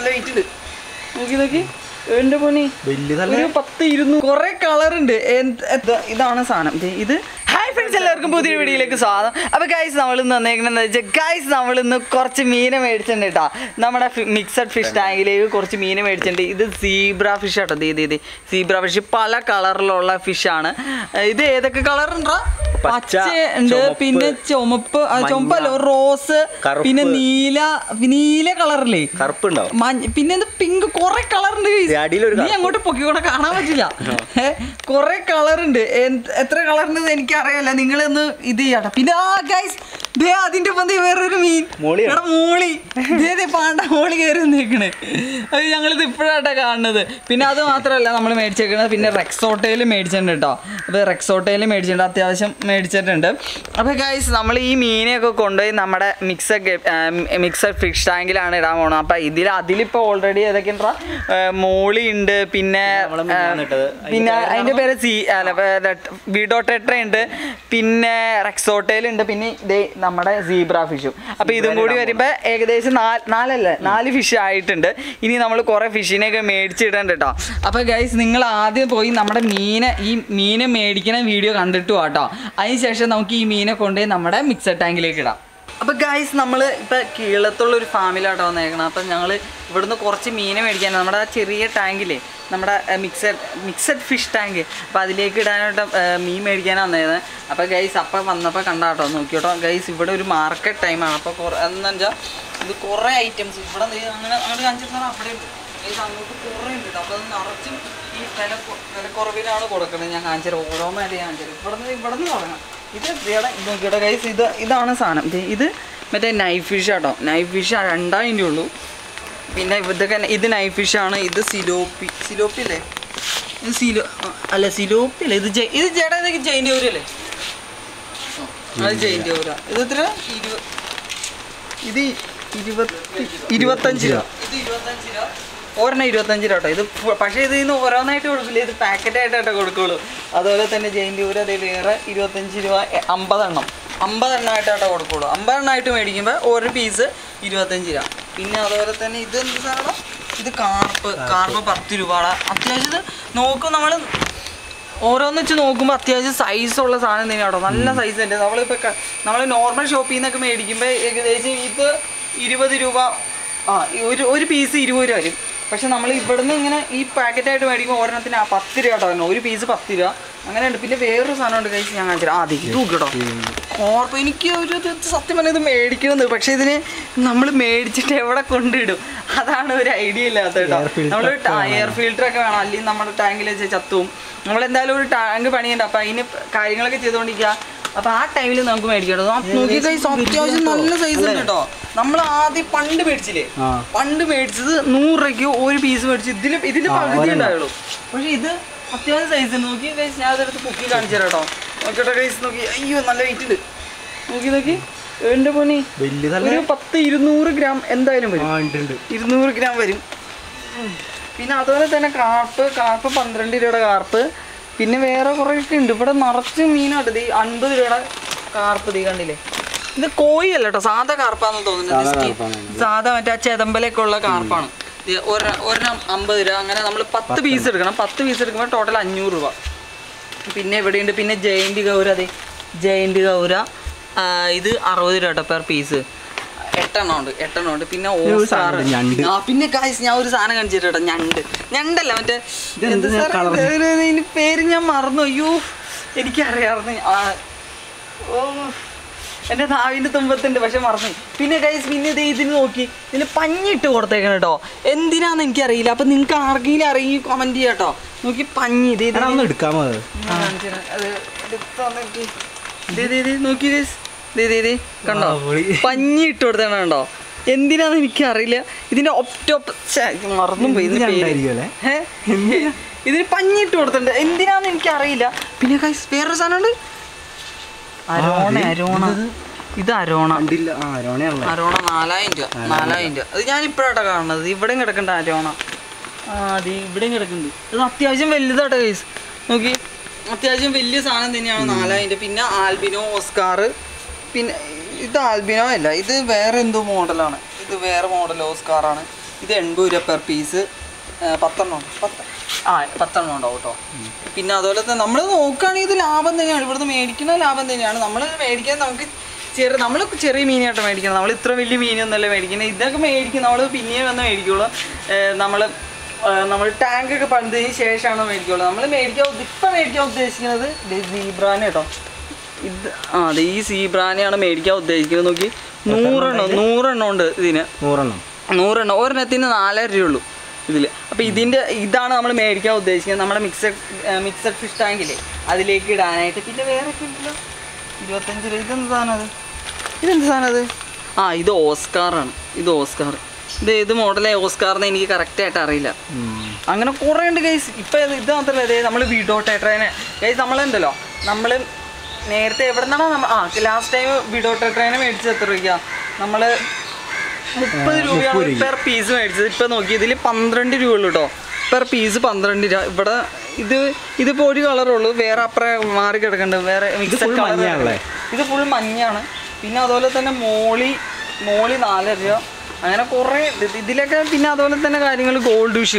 നല്ല വെയിറ്റ് ഉണ്ട്. നോക്കി നോക്കി എന്റെ പൊന്നി, ഒരു 10-200 കുറെ കളർ ഉണ്ട്. ഇതാണ് സാധനം. ഇത് ഹായ് ഫ്രണ്ട്സ്, എല്ലാവർക്കും പുതിയ വീഡിയോയിലേക്ക് സ്വാഗതം. അപ്പോൾ ഗൈസ് നമ്മൾ ഇന്ന് വന്നേക്കണെന്ന് വെച്ചാൽ ഗൈസ് നമ്മൾ ഇന്ന് കുറച്ച് മീനെ മേടിച്ചിട്ടുണ്ട് കേട്ടോ. നമ്മുടെ മിക്സഡ് ഫിഷ് ടാങ്കിലേക്ക് കുറച്ച് മീനെ മേടിച്ചിട്ടുണ്ട്. ഇത് സീബ്ര ഫിഷ് കേട്ടോ. ഇത് സീബ്ര ഫിഷ് പല കളറിലുള്ള ഫിഷാണ്. ഇത് ഏതൊക്കെ കളർ ഉണ്ടോ? പച്ച ഉണ്ട്, പിന്നെ ചുമപ്പല്ല, റോസ്, പിന്നെ നീല കളറില്ലേ, പിന്നെ പിങ്ക്, കുറെ കളർ ഉണ്ട്. നീ അങ്ങോട്ട് പൊക്കിക്കൂടെ കാണാൻ പറ്റില്ല. കുറെ കളർ ഉണ്ട്. എത്ര കളർ ഉണ്ട് എനിക്ക് അറിയാല്ല. നിങ്ങളൊന്ന് ഇത് ചെയ്യാട്ടോ. പിന്നെ ഗൈസ് അതിന്റെ വേറൊരു മീൻ മോളി, പാണ്ട മോളി കയറി നിൽക്കണേ. അത് ഞങ്ങളിത് ഇപ്പോഴാട്ടാ കാണുന്നത്. പിന്നെ അത് മാത്രമല്ല നമ്മൾ മേടിച്ചേക്കണത്, പിന്നെ റെക്സോട്ടയിൽ മേടിച്ചിട്ടുണ്ട് കേട്ടോ. അപ്പോൾ റെക്സോട്ടയിൽ മേടിച്ചിട്ടുണ്ട്, അത്യാവശ്യം മേടിച്ചിട്ടുണ്ട്. അപ്പോൾ ഗൈസ് നമ്മൾ ഈ മീനെയൊക്കെ കൊണ്ടുപോയി നമ്മുടെ മിക്സഡ് ഫിഷ് ടാങ്കിലാണ് ഇടാൻ പോകണം. അപ്പം അതിലിപ്പോൾ ഓൾറെഡി ഏതൊക്കെ ഉണ്ടാ, മോളി ഉണ്ട്, പിന്നെ അതിൻ്റെ പേര് വിഡോടെട്ര ഉണ്ട്, പിന്നെ റെക്സോട്ടയിൽ ഉണ്ട്, പിന്നെ ഇതേ നമ്മുടെ സീബ്ര ഫിഷും. അപ്പോൾ ഇതും കൂടി വരുമ്പോൾ ഏകദേശം 4 ഫിഷ് ആയിട്ടുണ്ട്. ഇനി നമ്മൾ കുറേ ഫിഷിനെയൊക്കെ മേടിച്ചിടണ്ട് കേട്ടോ. അപ്പോൾ ഗൈസ് നിങ്ങൾ ആദ്യം പോയി നമ്മുടെ മീനെ മേടിക്കുന്ന വീഡിയോ കണ്ടിട്ട് കേട്ടോ. അതിനുശേഷം നമുക്ക് ഈ മീനെ കൊണ്ടുപോയി നമ്മുടെ മിക്സഡ് ടാങ്കിലേക്ക് ഇടാം. അപ്പോൾ ഗൈസ് നമ്മൾ ഇപ്പോൾ കീഴത്തുള്ളൊരു ഫാമിലാട്ടോ വന്നേക്കണം. അപ്പം ഞങ്ങൾ ഇവിടുന്ന് കുറച്ച് മീനെ മേടിക്കാനാണ്. നമ്മുടെ ആ ചെറിയ ടാങ്കിലേ, നമ്മുടെ മിക്സഡ് ഫിഷ് ടാങ്ക്, അപ്പോൾ അതിലേക്ക് ഇടാനായിട്ട് മീൻ മേടിക്കാനാണ് വന്നത്. അപ്പോൾ ഗൈസ് അപ്പം വന്നപ്പോൾ കണ്ടാട്ടോ, നോക്കിയോട്ടോ ഗൈസ്, ഇവിടെ ഒരു മാർക്കറ്റ് ടൈമാണ്. അപ്പോൾ എന്താ വെച്ചാൽ ഇത് കുറേ ഐറ്റംസ് ഇവിടെ അങ്ങനെ കാണിച്ചിട്ട് അവിടെ ഗൈസ് അങ്ങോട്ട് കുറേ ഉണ്ട് കേട്ടോ. അപ്പോൾ അത് നിറച്ചും ഈ വിലക്കുറവിലാണ് കൊടുക്കുന്നത്. ഞാൻ കാണിച്ചത് ഓരോന്നായിട്ട് ഞാൻ കാണിച്ചത്. ഇവിടെ നിന്ന് തുടങ്ങാം. ഇത് നോക്കിയോട്ടോ ഗൈസ്, ഇതാണ് സാധനം. ഇത് മറ്റേ നൈഫ് ഫിഷ് കേട്ടോ. നൈഫ് ഫിഷ് 2000 ഉള്ളൂ. പിന്നെ ഇതൊക്കെ ഇത് നൈഫ് ഫിഷാണ്. ഇത് സിലോപ്പി അല്ലേ? ഇത് സിലോപ്പി അല്ലേ? ഇത് ചേട്ടാ ഇതൊക്കെ ജൈൻ്റെ ഊരല്ലേ? അത് ജൈൻ്റെ ഊര. ഇത് എത്ര? ഇത് 25 രൂപ. ഇത് 25 രൂപ. ഒരെണ്ണം 25 രൂപ കേട്ടോ. ഇത് പക്ഷേ ഇതിന്ന് ഓരോന്നായിട്ട് കൊടുക്കില്ല, ഇത് പാക്കറ്റായിട്ടാട്ടോ കൊടുക്കുള്ളൂ. അതുപോലെ തന്നെ ജൈൻ്റെ ഊര അതേ വേറെ 25 രൂപ. 50 എണ്ണമായിട്ടാട്ടോ കൊടുക്കുള്ളൂ. 50 എണ്ണമായിട്ട് മേടിക്കുമ്പോൾ ഒരു പീസ് 25 രൂപ. പിന്നെ അതുപോലെ തന്നെ ഇത് എന്ത് സാധനം? ഇത് കാർപ്പ് 10 രൂപ. അത്യാവശ്യം ഇത് നോക്കും നമ്മൾ ഓരോന്ന് വെച്ച് നോക്കുമ്പോൾ അത്യാവശ്യം സൈസുള്ള സാധനം തന്നെയാട്ടോ. നല്ല സൈസ് ഉണ്ട്. നമ്മൾ നോർമൽ ഷോപ്പിൽ നിന്നൊക്കെ മേടിക്കുമ്പോൾ ഏകദേശം ഇത് 20 രൂപ. ഒരു പീസ് 20 രൂപ വരും. പക്ഷെ നമ്മൾ ഇവിടുന്ന് ഇങ്ങനെ ഈ പാക്കറ്റായിട്ട് മേടിക്കുമ്പോൾ ഒരെണ്ണത്തിന് 10 രൂപ കേട്ടോ വരണം. ഒരു പീസ് 10 രൂപ അങ്ങനെയുണ്ട്. പിന്നെ വേറൊരു സാധനമുണ്ട് കഴിച്ച് ഞാൻ കാണിച്ചു ഇത് കേട്ടോ. കോർപ്പ് എനിക്ക് ഒരു സത്യം പറഞ്ഞാൽ ഇത് മേടിക്കണമെന്ന്, പക്ഷെ ഇതിന് നമ്മൾ മേടിച്ചിട്ട് എവിടെ കൊണ്ടിടും അതാണ് ഒരു ഐഡിയ ഇല്ലാത്ത കേട്ടോ. നമ്മൾ എയർ ഫിൽറ്ററൊക്കെ വേണം, അല്ലെങ്കിൽ നമ്മുടെ ടാങ്കിൽ വെച്ച് ചത്തും. നമ്മളെന്തായാലും ഒരു ടാങ്ക് പണിയുണ്ട്. അപ്പം അതിന് കാര്യങ്ങളൊക്കെ ചെയ്തുകൊണ്ടിരിക്കുക. അപ്പോൾ ആ ടൈമിൽ നമുക്ക് മേടിക്കട്ടോ. നോക്കി കഴിച്ച് അത്യാവശ്യം നല്ല സൈസ് ഉണ്ട് കേട്ടോ. നമ്മൾ ആദ്യം പണ്ട് മേടിച്ചത് 100 രൂപയ്ക്ക് ഒരു പീസ് മേടിച്ച് ഇതിൻ്റെ പകുതി ഉണ്ടായുള്ളൂ. പക്ഷെ ഇത് അത്യാവശ്യം സൈസ് ഉണ്ട്. നോക്കി കഴിച്ച് ഞാൻ അതെടുത്ത് കുക്കി കാണിച്ചു തരാം കേട്ടോ. നോക്കിയോട്ടോ കഴിച്ച് നോക്കി. അയ്യോ നല്ല വെയിറ്റ് ഉണ്ട്. നോക്കി എൻ്റെ പൊന്നി, ഒരു 10-200 ഗ്രാം എന്തായാലും വരും. 200 ഗ്രാം വരും. പിന്നെ അതുപോലെ തന്നെ കാർപ്പ് 12 രൂപയുടെ കാർപ്പ്. പിന്നെ വേറെ കുറേയൊക്കെ ഉണ്ട്. ഇവിടെ നിറച്ച് മീനായിട്ട്. ഇത് 50 രൂപയുടെ കാർപ്പ് തീ കണ്ടില്ലേ? ഇത് കോഴി അല്ല കേട്ടോ, സാധാ കാർപ്പാന്ന് തോന്നുന്നത്. സാധാ മറ്റേ ചെതമ്പലൊക്കെ ഉള്ള കാർപ്പാണ്. ഒരെണ്ണം 50 രൂപ. അങ്ങനെ നമ്മൾ 10 പീസ് എടുക്കണം. 10 പീസ് എടുക്കുമ്പോൾ ടോട്ടൽ 500 രൂപ. പിന്നെ ഇവിടെയുണ്ട്. പിന്നെ ജയന്റ് ഗൗര. ഇത് 60 രൂപ കേട്ടോ പെർ പീസ്. 8 എണ്ണം ഉണ്ട്. പിന്നെ ഓസ്കാർ. പിന്നെ കാശ് ഞാൻ ഒരു സാധനം കാണിച്ചിട്ട് കേട്ടോ. ഞണ്ടല്ല, മറ്റേ ഇതിന് പേര് ഞാൻ മറന്നു. അയ്യോ എനിക്കറിയാമായിരുന്നു. എൻ്റെ നാവിൻ്റെ തുമ്പത്തുണ്ട്, പക്ഷെ മറന്നു. പിന്നെ ഗൈസ് പിന്നെ ഇതിന് നോക്കി, ഇതിന് പഞ്ഞിട്ട് കൊടുത്തേക്കണം കേട്ടോ. എന്തിനാന്ന് എനിക്കറിയില്ല. അപ്പം നിങ്ങൾക്ക് ആർക്കെങ്കിലും അറിയും കമൻറ്റ് ചെയ്യാം കേട്ടോ. നോക്കി പഞ്ഞി എടുക്കാമോ? നോക്കി കണ്ടോ, പഞ്ഞി ഇട്ട് കൊടുത്തേക്കണം കേട്ടോ. എന്തിനാന്ന് എനിക്കറിയില്ല. ഇതിൻ്റെ മറന്നും പോയി. ഇതിന് പഞ്ഞി ഇട്ട് കൊടുത്തിട്ടുണ്ട്. എന്തിനാന്ന് എനിക്കറിയില്ല. പിന്നെ ഗൈസ് വേറൊരു സാധനമുണ്ട്, അരോണ. ഇത് അരോണ 4000 രൂപ. അത് ഞാൻ ഇപ്പോഴാട്ടോ കാണുന്നത്. ഇവിടെയും കിടക്കണ്ട അരോണ. അത് ഇവിടെയും കിടക്കുന്നുണ്ട്. ഇത് അത്യാവശ്യം വലുതാട്ടോ ഗൈസ്. നോക്കി അത്യാവശ്യം വലിയ സാധനം തന്നെയാണ്. 4000. പിന്നെ ആൽബിനോ ഓസ്കാർ. പിന്നെ ഇത് ആൽബിനോ അല്ല, ഇത് വേറെ എന്തോ മോഡലാണ്. ഇത് വേറെ മോഡൽ ഓസ്കാറാണ്. ഇത് 80 രൂപ പെർ പീസ്. 10 എണ്ണം ഉണ്ടാവും കേട്ടോ. പിന്നെ അതുപോലെ തന്നെ നമ്മൾ നോക്കുകയാണെങ്കിൽ ഇത് ലാഭം തന്നെയാണ്, ഇവിടുന്ന് മേടിക്കുന്ന ലാഭം തന്നെയാണ്. നമ്മൾ മേടിക്കാൻ നമുക്ക് നമ്മൾ ചെറിയ മീനായിട്ട് മേടിക്കണം, നമ്മൾ ഇത്ര വലിയ മീനൊന്നുമല്ല മേടിക്കുന്നത്. ഇതൊക്കെ മേടിക്കും നമ്മൾ പിന്നെയും വന്ന് മേടിക്കുള്ളൂ. നമ്മൾ ടാങ്കൊക്കെ പണിതതിന് ശേഷമാണ് മേടിക്കുള്ളൂ. നമ്മൾ ഇപ്പം മേടിക്കാൻ ഉദ്ദേശിക്കുന്നത് സീബ്രാന കേട്ടോ. ഇത് അതെ, ഈ സീബ്രാനയാണ് മേടിക്കാൻ ഉദ്ദേശിക്കുന്നത്. നോക്കി 100 ഉണ്ട് ഇതിന്. 100 ഒരെണ്ണത്തിന് 4.5 രൂപയുള്ളൂ ഇതിൽ. അപ്പോൾ ഇതാണ് നമ്മൾ മേടിക്കാൻ ഉദ്ദേശിക്കുന്നത്, നമ്മുടെ മിക്സഡ് ഫിഷ് ടാങ്കില്ലേ അതിലേക്ക് ഇടാനായിട്ട്. പിന്നെ വേറെ ഒക്കെ ഉണ്ടല്ലോ 25 രൂപ. ഇതെന്ത് സാധനം അത്? ഇത് ഓസ്കാറാണ്. ഇത് ഏത് മോഡലേ ഓസ്കാറിന് എനിക്ക് കറക്റ്റായിട്ട് അറിയില്ല. അങ്ങനെ കുറേ ഉണ്ട് ഗൈസ്. ഇപ്പം ഇത് മാത്രമല്ല, നമ്മൾ വിഡോ ടെട്രേനെ ഗൈസ് നമ്മളുണ്ടല്ലോ, നമ്മൾ നേരത്തെ എവിടെ നിന്നാണ് ലാസ്റ്റ് ടൈം വിഡോ ടെട്രേനെ മേടിച്ചത് എത്ര രൂപയ്ക്കാണ്? നമ്മൾ 30 രൂപയാണ് പെർ പീസ് മേടിച്ചത്. ഇപ്പം നോക്കി ഇതിൽ 12 രൂപയുള്ളൂ കേട്ടോ, പെർ പീസ് 12 രൂപ. ഇവിടെ ഇതിപ്പോൾ ഒരു കളറുള്ളൂ, വേറെ അപ്പുറം മാറി കിടക്കുന്നുണ്ട്, വേറെ മിക്സഡ് കളർ. ഇത് ഫുൾ മഞ്ഞാണ്. പിന്നെ അതുപോലെ തന്നെ മോളി 4.5 രൂപ. അങ്ങനെ കുറേ ഇതിലൊക്കെ. പിന്നെ അതുപോലെ തന്നെ കാര്യങ്ങൾ ഗോൾഡ് ഫിഷ്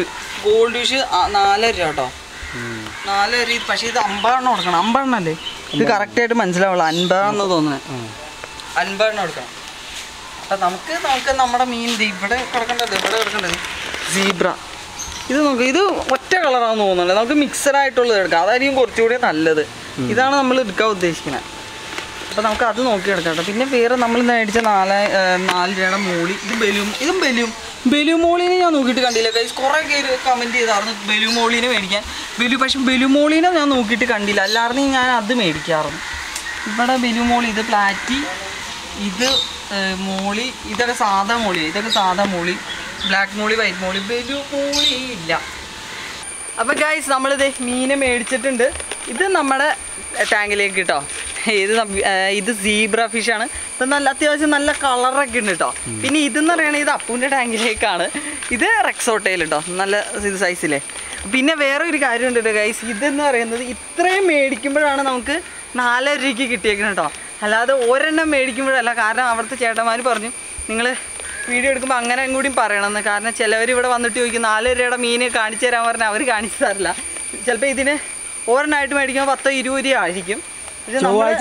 4.5 രൂപ കേട്ടോ. 4 രൂപ. പക്ഷേ ഇത് 50 എണ്ണം കൊടുക്കണം. 50 എണ്ണം അല്ലേ? ഇത് കറക്റ്റായിട്ട് മനസ്സിലാവുള്ളൂ. 50 എന്ന് തോന്നുന്നത്. 50 എണ്ണം കൊടുക്കണം. അപ്പം നമുക്ക് നമ്മുടെ മീൻ ഇവിടെ കിടക്കേണ്ടത് സീബ്ര. ഇത് നോക്ക്, ഇത് ഒറ്റ കളറാണെന്ന് തോന്നുന്നില്ല. നമുക്ക് മിക്സഡ് ആയിട്ടുള്ളത് എടുക്കാം, അതായിരിക്കും കുറച്ചുകൂടി നല്ലത്. ഇതാണ് നമ്മൾ എടുക്കാൻ ഉദ്ദേശിക്കുന്നത്. അപ്പോൾ നമുക്ക് അത് നോക്കി എടുക്കാം കേട്ടോ. പിന്നെ വേറെ നമ്മൾ മേടിച്ച 4 രൂപയുടെ മോളി. ഇതും ബലു മോളിനെ ഞാൻ നോക്കിയിട്ട് കണ്ടില്ല ഗൈസ്. കുറേ പേര് കമൻറ്റ് ചെയ്തായിരുന്നു ബലു മോളിനെ മേടിക്കാൻ. പക്ഷേ ബലു മോളിനെ ഞാൻ നോക്കിയിട്ട് കണ്ടില്ല, അല്ലായിരുന്നെങ്കിൽ ഞാൻ അത് മേടിക്കാറുണ്ട്. ഇവിടെ ബലു മോളി, ഇത് പ്ലാറ്റി, ഇത് മോളി, ഇതൊക്കെ സാധാ മോളി. ബ്ലാക്ക് മോളി, വൈറ്റ് മോളി, ബലു മോളി ഇല്ല. അപ്പോൾ ഗൈസ് നമ്മളിത് മീനെ മേടിച്ചിട്ടുണ്ട്. ഇത് നമ്മുടെ ടാങ്കിലേക്ക് കേട്ടോ. ഇത് സീബ്ര ഫിഷാണ്. ഇത് അത്യാവശ്യം നല്ല കളറൊക്കെ ഉണ്ട് കേട്ടോ. പിന്നെ ഇതെന്ന് പറയുകയാണെങ്കിൽ ഇത് അപ്പൂൻ്റെ ടാങ്കിലേക്കാണ്. ഇത് റെക്സോട്ടയിൽ കേട്ടോ, നല്ല ഇത് സൈസിലെ. പിന്നെ വേറെ ഒരു കാര്യമുണ്ട് കേട്ടോ ഗൈസ്, ഇതെന്ന് പറയുന്നത് ഇത്രയും മേടിക്കുമ്പോഴാണ് നമുക്ക് 4 രൂപയ്ക്ക് കിട്ടിയേക്കുന്നത് കേട്ടോ. അല്ലാതെ ഒരെണ്ണം മേടിക്കുമ്പോഴല്ല. കാരണം അവിടുത്തെ ചേട്ടന്മാർ പറഞ്ഞു നിങ്ങൾ വീഡിയോ എടുക്കുമ്പോൾ അങ്ങനെ കൂടിയും പറയണമെന്ന്. കാരണം ചിലവർ ഇവിടെ വന്നിട്ട് ചോദിക്കും 4 രൂപയുടെ മീൻ കാണിച്ചു തരാൻ പറഞ്ഞാൽ അവർ കാണിച്ചു തരില്ല. ചിലപ്പോൾ ഇതിന് ഒരെണ്ണമായിട്ട് മേടിക്കുമ്പോൾ 10-20 രൂപ ആയിരിക്കും. ചൊവ്വാഴ്ച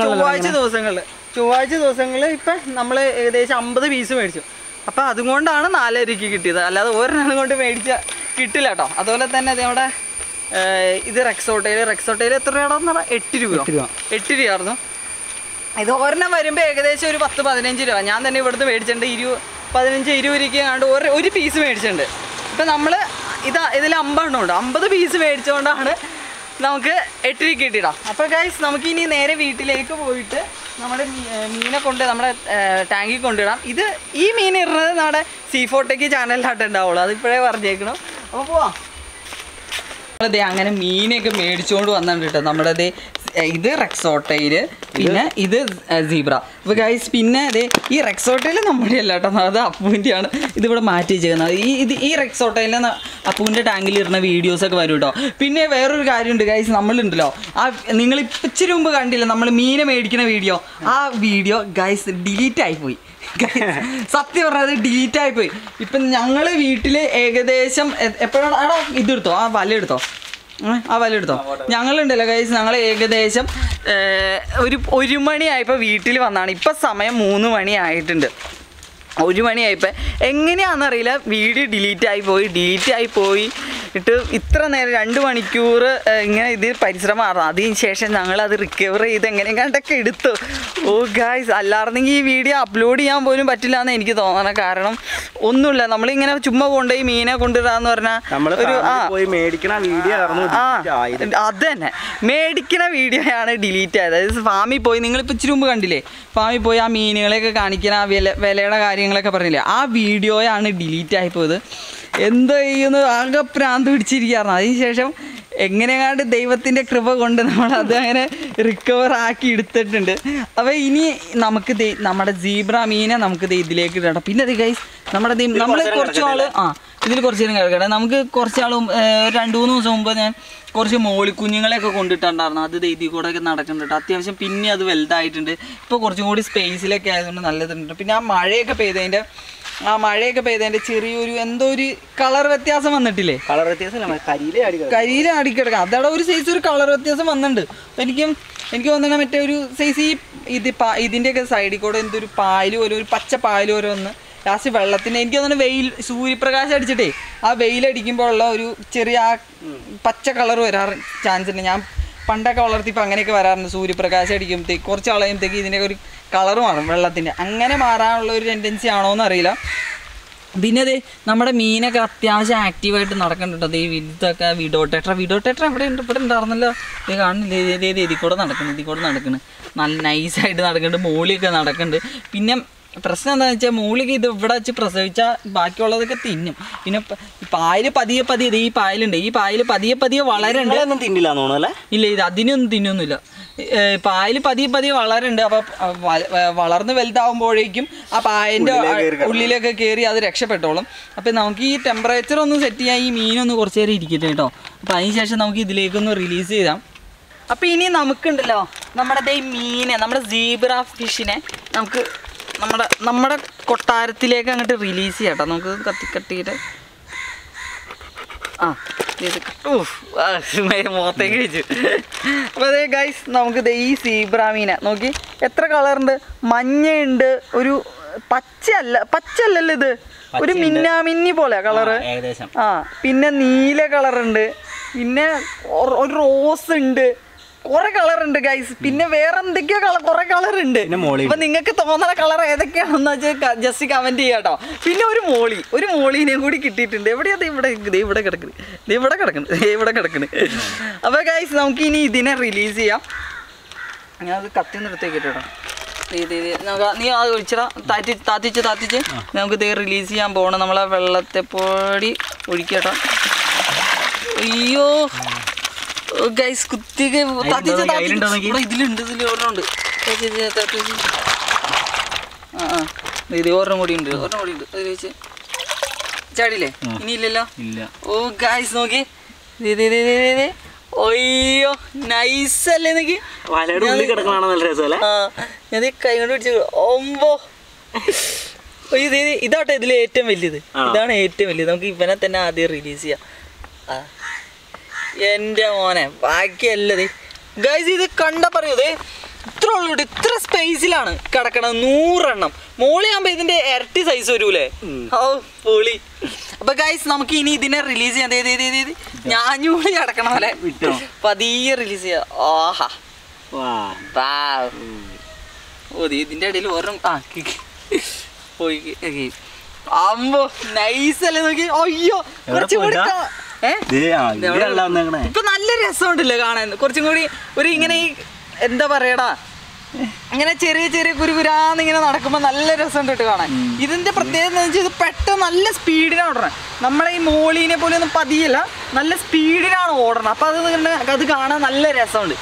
ദിവസങ്ങളിൽ ഇപ്പം നമ്മൾ ഏകദേശം 50 പീസ് മേടിച്ചു. അപ്പോൾ അതുകൊണ്ടാണ് 4 രൂപയ്ക്ക് കിട്ടിയത്, അല്ലാതെ ഒരെണ്ണം കൊണ്ട് കിട്ടില്ല കേട്ടോ. അതുപോലെ തന്നെ നമ്മുടെ ഇത് റെക്സോട്ടയിൽ എത്ര രൂപയാണെന്ന് പറഞ്ഞാൽ 8 രൂപയായിരുന്നു. ഇത് ഒരെണ്ണം വരുമ്പോൾ ഏകദേശം ഒരു 10-15 രൂപ. ഞാൻ തന്നെ ഇവിടുന്ന് മേടിച്ചിട്ടുണ്ട്. 15-20 രൂപയ്ക്ക് കണ്ട് ഒരു പീസ് മേടിച്ചിട്ടുണ്ട്. ഇപ്പം നമ്മൾ ഇതിൽ 50 എണ്ണം ഉണ്ട്. 50 പീസ് മേടിച്ചുകൊണ്ടാണ് നമുക്ക് 8 രൂപ കിട്ടിയിടാം. അപ്പോൾ ഗൈസ് നമുക്ക് ഇനി നേരെ വീട്ടിലേക്ക് പോയിട്ട് നമ്മുടെ മീനെ നമ്മുടെ ടാങ്കിൽ കൊണ്ടിടാം. ഈ മീൻ ഇടുന്നത് നമ്മുടെ സീഫോട്ടേക്ക് ചാനലിലായിട്ട് ഉണ്ടാവുള്ളൂ, അതിപ്പോഴേ പറഞ്ഞേക്കണം. അപ്പോൾ പോവാം. നമ്മളതേ അങ്ങനെ മീനൊക്കെ മേടിച്ചുകൊണ്ട് വന്നിട്ടുണ്ട് കേട്ടോ. നമ്മുടെ ഇത് റെക്സോട്ടയിൽ, പിന്നെ ഇത് സീബ്ര. അപ്പോൾ ഗൈസ് പിന്നെ ഈ റെക്സോട്ടയിൽ നമ്മുടെ അല്ല കേട്ടോ, അത് അപ്പൂൻ്റെയാണ്. ഇതിവിടെ മാറ്റി വെച്ചേക്കുന്നത്. ഈ റെക്സോട്ടയിൽ അപ്പൂൻ്റെ ടാങ്കിലിരുന്ന വീഡിയോസൊക്കെ വരും കേട്ടോ. പിന്നെ വേറൊരു കാര്യമുണ്ട് ഗൈസ്, നമ്മളുണ്ടല്ലോ നിങ്ങൾ ഇച്ചിരി മുമ്പ് കണ്ടില്ല നമ്മൾ മീനെ മേടിക്കുന്ന വീഡിയോ, ആ വീഡിയോ ഗൈസ് ഡിലീറ്റ് ആയിപ്പോയി. സത്യം പറഞ്ഞത് ഡിലീറ്റ് ആയിപ്പോയി. ഇപ്പം ഞങ്ങൾ വീട്ടിൽ ഏകദേശം എപ്പോഴാണ് ഇതെടുത്തോ, ആ വല എടുത്തോ ഞങ്ങളുണ്ടല്ലോ ഗൈസ്, ഞങ്ങൾ ഏകദേശം ഒരു 1 മണിയായപ്പോൾ വീട്ടിൽ വന്നാണ്. ഇപ്പം സമയം 3 മണി ആയിട്ടുണ്ട്. 1 മണിയായപ്പോൾ എങ്ങനെയാണെന്നറിയില്ല വീഡിയോ ഡിലീറ്റ് ആയി പോയി ഇത്ര നേരം 2 മണിക്കൂർ ഇങ്ങനെ ഇത് പരിശ്രമമായിരുന്നു. അതിന് ശേഷം ഞങ്ങളത് റിക്കവർ ചെയ്ത് എങ്ങനെയൊക്കെ എടുത്തു. ഓ ഗായ്സ്, അല്ലായിരുന്നെങ്കിൽ ഈ വീഡിയോ അപ്ലോഡ് ചെയ്യാൻ പോലും പറ്റില്ല എന്ന് എനിക്ക് തോന്നണം. കാരണം ഒന്നുമില്ല, നമ്മളിങ്ങനെ ചുമ്മാ കൊണ്ടുപോയി മീനെ കൊണ്ടുവരാന്ന് പറഞ്ഞാൽ അത് തന്നെ മേടിക്കണ വീഡിയോയാണ് ഡിലീറ്റ് ആയത്. അതായത് ഫാമിൽ പോയി, നിങ്ങളിപ്പോൾ ഇച്ചിരി മുമ്പ് കണ്ടില്ലേ, ഫാമിൽ പോയി ആ മീനുകളെയൊക്കെ കാണിക്കുന്ന ആ വിലയുടെ കാര്യങ്ങളൊക്കെ പറഞ്ഞില്ലേ, ആ വീഡിയോയാണ് ഡിലീറ്റ് ആയിപ്പോയത്. എന്തോ ചെയ്യുന്നു, ആകെ പ്രാന്ത് പിടിച്ചിരിക്കുകയായിരുന്നു. അതിനുശേഷം എങ്ങനെയാണ്ട് ദൈവത്തിൻ്റെ കൃപ കൊണ്ട് നമ്മളത് അങ്ങനെ റിക്കവർ ആക്കി എടുത്തിട്ടുണ്ട്. അപ്പോൾ ഇനി നമുക്ക് നമ്മുടെ സീബ്ര മീനെ നമുക്ക് ഇതിലേക്ക് ഇടണം. പിന്നെ ഗൈസ് നമ്മൾ കുറച്ച് നാൾ ഇതിൽ കുറച്ച് നേരം കിടക്കട്ടെ. നമുക്ക് കുറച്ച് നാൾ 2-3 ദിവസം മുമ്പ് ഞാൻ കുറച്ച് മോളിക്കുഞ്ഞുങ്ങളെയൊക്കെ കൊണ്ടിട്ടുണ്ടായിരുന്നു. അത് ഇതിൽ കൂടെ ഒക്കെ നടക്കുന്നുണ്ട്. അത്യാവശ്യം പിന്നെ അത് വലുതായിട്ടുണ്ട്. ഇപ്പോൾ കുറച്ചും കൂടി സ്പേസിലൊക്കെ ആയതുകൊണ്ട് നല്ലതുണ്ട്. പിന്നെ ആ മഴയൊക്കെ പെയ്തതിൻ്റെ ആ മഴയൊക്കെ പെയ്തതിന്റെ ചെറിയൊരു എന്തോ ഒരു കളർ വ്യത്യാസം വന്നിട്ടില്ലേ? കളർ വ്യത്യാസം കരിയില അടിക്കിടക്കാം. അതവിടെ ഒരു സൈസ് ഒരു കളർ വ്യത്യാസം വന്നിട്ടുണ്ട്. അപ്പം എനിക്ക് തോന്നണ മറ്റേ ഒരു സൈസ് ഇതിൻ്റെയൊക്കെ സൈഡിൽ കൂടെ എന്തൊരു പായല് പോലെ ഒരു പച്ച പായല് പോലെ വന്ന് ലാസ്റ്റ് വെള്ളത്തിൻ്റെ എനിക്ക് തോന്നുന്നു വെയിൽ സൂര്യപ്രകാശം അടിച്ചിട്ടേ ആ വെയിലടിക്കുമ്പോൾ ഉള്ള ഒരു ചെറിയ ആ പച്ച കളർ വരാറ് ചാൻസ് ഉണ്ട്. ഞാൻ പണ്ടൊക്കെ വളർത്തിയപ്പോൾ അങ്ങനെയൊക്കെ വരാറുണ്ട്. സൂര്യപ്രകാശം അടിക്കുമ്പോഴത്തേക്ക് കുറച്ച് കളയുമ്പോഴത്തേക്ക് ഇതിൻ്റെയൊക്കെ ഒരു കളർ മാറും വെള്ളത്തിൻ്റെ. അങ്ങനെ മാറാനുള്ള ഒരു ടെൻഡൻസി ആണോ എന്നറിയില്ല. പിന്നെ അതെ നമ്മുടെ മീനൊക്കെ അത്യാവശ്യം ആക്റ്റീവായിട്ട് നടക്കുന്നുണ്ട്. അതേ ഇതൊക്കെ വിഡോട്ടേട്ര ഇവിടെ ഉണ്ടായിരുന്നല്ലോ. ഇത് കാണുന്നില്ല, ഇതിൽ കൂടെ നടക്കുന്നു നല്ല നൈസായിട്ട് നടക്കുന്നുണ്ട്. മോളിയൊക്കെ നടക്കുന്നുണ്ട്. പിന്നെ പ്രശ്നം എന്താണെന്ന് വെച്ചാൽ മോളിക്ക് ഇത് ഇവിടെ വെച്ച് പ്രസവിച്ചാൽ ബാക്കിയുള്ളതൊക്കെ തിന്നും. പിന്നെ പായൽ പതിയെ ഈ പായലുണ്ട്, ഈ പായൽ പതിയെ വളരുന്നുണ്ട്. തിന്നില്ല തോന്നുന്നു. ഇല്ല, ഇത് അതിനൊന്നും തിന്നൊന്നുമില്ല. പായൽ പതിയെ വളരുന്നുണ്ട്. അപ്പം വളർന്ന് വലുതാവുമ്പോഴേക്കും ആ പായൻ്റെ ഉള്ളിലൊക്കെ കയറി അത് രക്ഷപ്പെട്ടോളും. അപ്പം നമുക്ക് ഈ ടെമ്പറേച്ചർ ഒന്ന് സെറ്റ് ചെയ്യാൻ ഈ മീനൊന്ന് കുറച്ച് നേരം ഇരിക്കട്ടെ കേട്ടോ. അപ്പം അതിനുശേഷം നമുക്ക് ഇതിലേക്കൊന്ന് റിലീസ് ചെയ്താം. അപ്പം ഇനി നമുക്കുണ്ടല്ലോ നമ്മുടെ ഈ മീനെ, നമ്മുടെ സീബ്ര ഫിഷിനെ നമുക്ക് നമ്മുടെ കൊട്ടാരത്തിലേക്ക് അങ്ങോട്ട് റിലീസ് ചെയ്യാം കേട്ടോ. നമുക്ക് കത്തിയിട്ട് മുഖത്തേക്ക് വെച്ചു. അപ്പോൾ അതേ ഗൈസ്, നമുക്ക് ഈ സീബ്ര മീനെ നോക്കി എത്ര കളറുണ്ട്. മഞ്ഞയുണ്ട്, ഒരു പച്ചല്ലല്ലോ ഇത്, ഒരു മിന്നാമിന്നി പോലെ കളറ്. പിന്നെ നീല കളറുണ്ട്, പിന്നെ ഒരു റോസ് ഉണ്ട്, കുറെ കളർ ഉണ്ട് ഗൈസ്. പിന്നെ വേറെ എന്തൊക്കെയോ കുറെ കളർ ഉണ്ട്. അപ്പൊ നിങ്ങൾക്ക് തോന്നുന്ന കളർ ഏതൊക്കെയാണെന്ന് വെച്ചാൽ ജസ്റ്റ് കമന്റ് ചെയ്യാട്ടോ. പിന്നെ ഒരു മോളീനെയും കൂടി കിട്ടിയിട്ടുണ്ട്. എവിടെയാ? ഇവിടെ കിടക്കുന്നു. അപ്പൊ ഗൈസ് നമുക്ക് ഇനി ഇതിനെ റിലീസ് ചെയ്യാം. ഞാൻ അത് കത്തി നിർത്തേക്ക് കേട്ടോ. നീ അത് ഒഴിച്ചടാ, താത്തിച്ച് നമുക്ക് ഇത് റിലീസ് ചെയ്യാൻ പോകണം. നമ്മളെ വെള്ളത്തെ പൊടി ഒഴിക്കട്ടോ. അയ്യോ ഗൈസ്, കുത്തിക്ക് ഇതിലുണ്ട് ഇത് ഒരെണ്ണം കൂടി ഉണ്ട് അത് വെച്ച് ചാടിയില്ലേ? ഇനി ഇല്ലല്ലോ. ഓ ഗൈസ് നോക്കി, അയ്യോ നൈസല്ലേ നോക്കി. ഞാൻ കൈ കൊണ്ട് പിടിച്ചു. ഓമ്പോ ഇതാട്ടെ ഇതിൽ ഏറ്റവും വലിയത്. ഇതാണ് ഏറ്റവും വലിയത്. നമുക്ക് ഇവനെ തന്നെ ആദ്യം റിലീസ് ചെയ്യാം. എൻ്റെ മോനെ ബാക്കിയല്ലത് ഗൈസ്. ഇത് കണ്ട പറയൂതേ ഇത്ര ഉള്ളൂ. ഇത്ര സ്പേസിലാണ് കിടക്കണത്. 100 എണ്ണം. മോളിയാകുമ്പോ ഇതിന്റെ ഇരട്ടി സൈസ് വരൂലേ. ഓ പൊളി. അപ്പൊ ഗൈസ് നമുക്ക് ഇനി ഇതിനെ റിലീസ് ചെയ്യാം. ഞാഞ്ഞൂടി കിടക്കണ പോലെ പതിയെ റിലീസ് ചെയ്യാം. ഓഹാ ഓ ഇതിന്റെ ഇടയിൽ ഒരെണ്ണം പോയി. അമ്പോ നൈസല്ലേ നോക്കി. അയ്യോ കുറച്ചും കൂടി ഇപ്പൊ നല്ല രസമുണ്ടല്ലോ കാണാൻ. കുറച്ചും കൂടി ഒരു ഇങ്ങനെ ഈ എന്താ പറയടാ, ഇങ്ങനെ ചെറിയ കുരുകുരാന്ന് ഇങ്ങനെ നടക്കുമ്പോ നല്ല രസമുണ്ട് കേട്ടോ കാണാൻ. ഇതിന്റെ പ്രത്യേകത എന്ന് വെച്ചാൽ ഇത് പെട്ടെന്ന് നല്ല സ്പീഡിനാണ് ഓടണം. നമ്മളെ ഈ മോളീനെ പോലെ ഒന്നും പതിയല്ല, നല്ല സ്പീഡിനാണ് ഓടണം. അപ്പൊ അത് കാണാൻ നല്ല രസമുണ്ട്.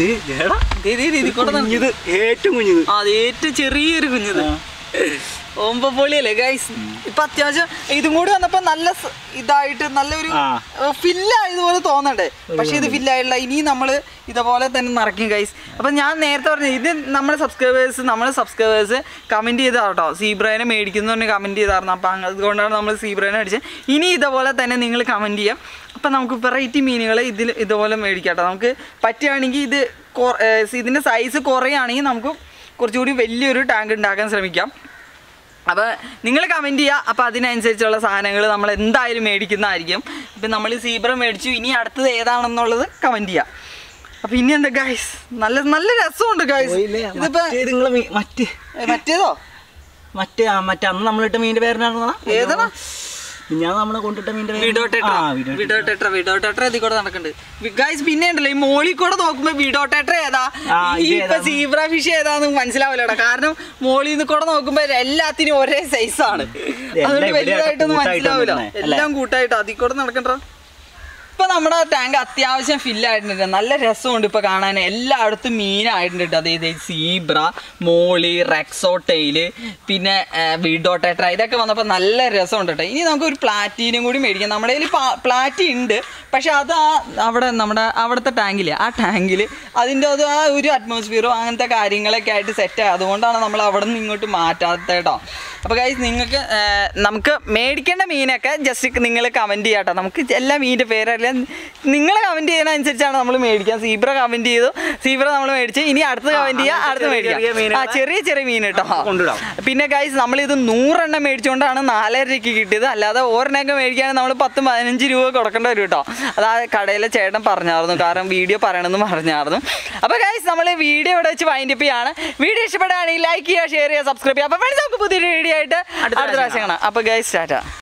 ഏറ്റവും ചെറിയൊരു കുഞ്ഞത് ഓമ്പൊളിയല്ലേ ഗൈസ്. ഇപ്പൊ അത്യാവശ്യം ഇതും കൂടി വന്നപ്പോ നല്ല ഇതായിട്ട് നല്ലൊരു ഫില്ലായതുപോലെ തോന്നണ്ടേ. പക്ഷെ ഇത് ഫില്ലായില്ല. ഇനി നമ്മള് ഇതുപോലെ തന്നെ നിറയ്ക്കും ഗൈസ്. അപ്പൊ ഞാൻ നേരത്തെ പറഞ്ഞു ഇത് നമ്മുടെ സബ്സ്ക്രൈബേഴ്സ് കമന്റ് ചെയ്താട്ടോ സീബ്രേനെ മേടിക്കുന്നു പറഞ്ഞ് കമന്റ് ചെയ്തായിരുന്നു. അപ്പൊ അതുകൊണ്ടാണ് നമ്മൾ സീബ്രേനെ മേടിച്ചത്. ഇനി ഇതുപോലെ തന്നെ നിങ്ങൾ കമന്റ് ചെയ്യാം. അപ്പൊ നമുക്ക് വെറൈറ്റി മീനുകൾ ഇതുപോലെ മേടിക്കാട്ടോ. നമുക്ക് പറ്റുകയാണെങ്കിൽ ഇതിന്റെ സൈസ് കുറയുകയാണെങ്കിൽ നമുക്ക് കുറച്ചുകൂടി വലിയൊരു ടാങ്ക് ഉണ്ടാക്കാൻ ശ്രമിക്കാം. അപ്പോൾ നിങ്ങൾ കമൻറ്റ് ചെയ്യുക. അപ്പോൾ അതിനനുസരിച്ചുള്ള സാധനങ്ങൾ നമ്മൾ എന്തായാലും മേടിക്കുന്നതായിരിക്കും. ഇപ്പം നമ്മൾ സീബ്ര മേടിച്ചു, ഇനി അടുത്തത് ഏതാണെന്നുള്ളത് കമൻറ്റ് ചെയ്യുക. അപ്പോൾ ഇനി എന്താ ഗൈസ്, നല്ല രസമുണ്ട് ഗൈസ്. ഇതിപ്പോൾ മറ്റേതോ മറ്റേ അന്ന് നമ്മളിട്ട മീൻ്റെ പേരിനാണ് ഏതാ? ഞാൻ നമ്മളെ കൊണ്ടിട്ട മീൻ്റെ വിഡോട്ടേട്ര ഇതിൽ കൂടെ നടക്കുന്നുണ്ട് ഗൈസ്. പിന്നെ ഉണ്ടല്ലോ ഈ മോളിൽ കൂടെ നോക്കുമ്പോ വിഡോട്ടേട്ര ഏതാ ഇപ്പൊ സീബ്ര ഫിഷ് ഏതാന്ന് മനസ്സിലാവില്ലടാ. കാരണം മോളിൽ നിന്ന് കൂടെ നോക്കുമ്പോ എല്ലാത്തിനും ഒരേ സൈസാണ്. അതുകൊണ്ട് വലുതായിട്ടൊന്നും മനസ്സിലാവില്ല. എല്ലാം കൂട്ടായിട്ട് അതിൽ കൂടെ നടക്കണ്ട. ഇപ്പം നമ്മുടെ ടാങ്ക് അത്യാവശ്യം ഫില്ലായിട്ടുണ്ട്. നല്ല രസമുണ്ട് ഇപ്പോൾ കാണാൻ. എല്ലായിടത്തും മീനായിട്ടുണ്ട്. അതായത് സീബ്ര, മോളി, റെക്സോട്ടൈല്, പിന്നെ വിഡോട്ടേട്ര ഇതൊക്കെ വന്നപ്പോൾ നല്ല രസമുണ്ട് കേട്ടോ. ഇനി നമുക്ക് ഒരു പ്ലാറ്റീനും കൂടി മേടിക്കാം. നമ്മുടെ കയ്യിൽ പ്ലാറ്റി ഉണ്ട്, പക്ഷെ അത് അവിടെ അവിടുത്തെ ടാങ്കില് ആ ടാങ്കിൽ അതിൻ്റെ അത് ആ ഒരു അറ്റ്മോസ്ഫിയറോ അങ്ങനത്തെ കാര്യങ്ങളൊക്കെ ആയിട്ട് സെറ്റായി. അതുകൊണ്ടാണ് നമ്മൾ അവിടെ നിന്ന് ഇങ്ങോട്ട് മാറ്റാത്തത് കേട്ടോ. അപ്പോൾ ഗൈസ് നിങ്ങൾക്ക് നമുക്ക് മേടിക്കേണ്ട മീനൊക്കെ ജസ്റ്റ് നിങ്ങൾ കമൻറ്റ് ചെയ്യാം കേട്ടോ. നമുക്ക് എല്ലാ മീനിൻ്റെ പേരല്ല, നിങ്ങൾ കമൻറ്റ് ചെയ്യുന്നതനുസരിച്ചാണ് നമ്മൾ മേടിക്കാം. സീബ്ര കമൻറ്റ് ചെയ്തു, സീബ്ര നമ്മൾ മേടിച്ച് ഇനി അടുത്ത് കമൻറ്റ് ചെയ്യുക, അടുത്ത് മേടിക്കാം. ചെറിയ ചെറിയ മീൻ കേട്ടോ. പിന്നെ ഗൈസ് നമ്മളിത് 100 എണ്ണം മേടിച്ചുകൊണ്ടാണ് 4.5 രൂപയ്ക്ക് കിട്ടിയത്. അല്ലാതെ ഒരെണ്ണമൊക്കെ മേടിക്കുകയാണെങ്കിൽ നമ്മൾ 10-15 രൂപ കൊടുക്കേണ്ടി വരും കേട്ടോ. അതാ കടയിലെ ചേട്ടൻ പറഞ്ഞായിരുന്നു, കാരണം വീഡിയോ പറയണമെന്ന് പറഞ്ഞായിരുന്നു. അപ്പോൾ ഗൈസ് നമ്മൾ വീഡിയോ ഇവിടെ വെച്ച് വൈൻഡപ്പ് ചെയ്യാണ്. വീഡിയോ ഇഷ്ടപ്പെടുകയാണെങ്കിൽ ലൈക്ക് ചെയ്യുക, ഷെയർ ചെയ്യുക, സബ്സ്ക്രൈബ് ചെയ്യുക. അപ്പോൾ ഫ്രണ്ട്സ് നമുക്ക് പുതിയൊരു വീഡിയോ ആയിട്ട് അടുത്ത പ്രാവശ്യം കാണാം. അപ്പോൾ ഗൈസ് ടാറ്റ.